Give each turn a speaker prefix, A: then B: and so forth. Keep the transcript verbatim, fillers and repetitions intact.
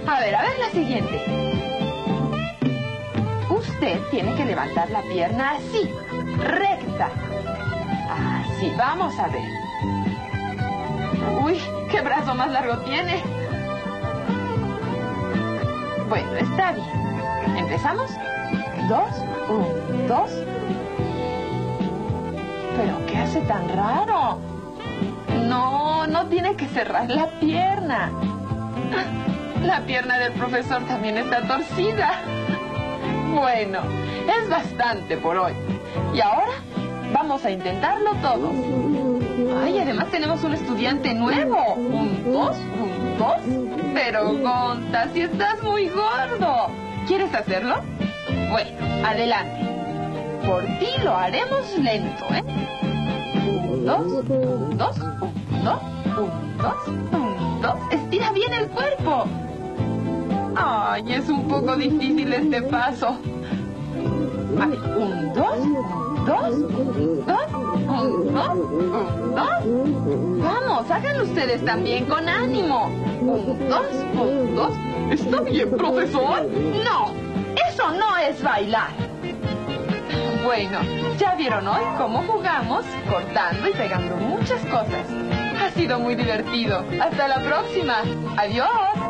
A: A ver, a ver la siguiente. Usted tiene que levantar la pierna así, recta. Así, vamos a ver. Uy, qué brazo más largo tiene. Bueno, está bien. ¿Empezamos? Dos, un, dos. ¿Pero qué hace tan raro? No, no tiene que cerrar la pierna. La pierna del profesor también está torcida. Bueno, es bastante por hoy. Y ahora vamos a intentarlo todos. Ay, además tenemos un estudiante nuevo. Un dos, un dos. Pero, Gonta, si estás muy gordo. ¿Quieres hacerlo? Bueno, adelante. Por ti lo haremos lento, ¿eh? Un, dos, un, dos, un, dos, un, dos, un, dos. Estira bien el cuerpo. Ay, es un poco difícil este paso. Vale, un, dos, un, dos, un, dos, un, dos, un, dos. Vamos, háganlo ustedes también con ánimo. Un, dos, un, dos. ¿Está bien, profesor? No, eso no es bailar. Bueno, ya vieron hoy cómo jugamos, cortando y pegando muchas cosas. Ha sido muy divertido. Hasta la próxima. Adiós.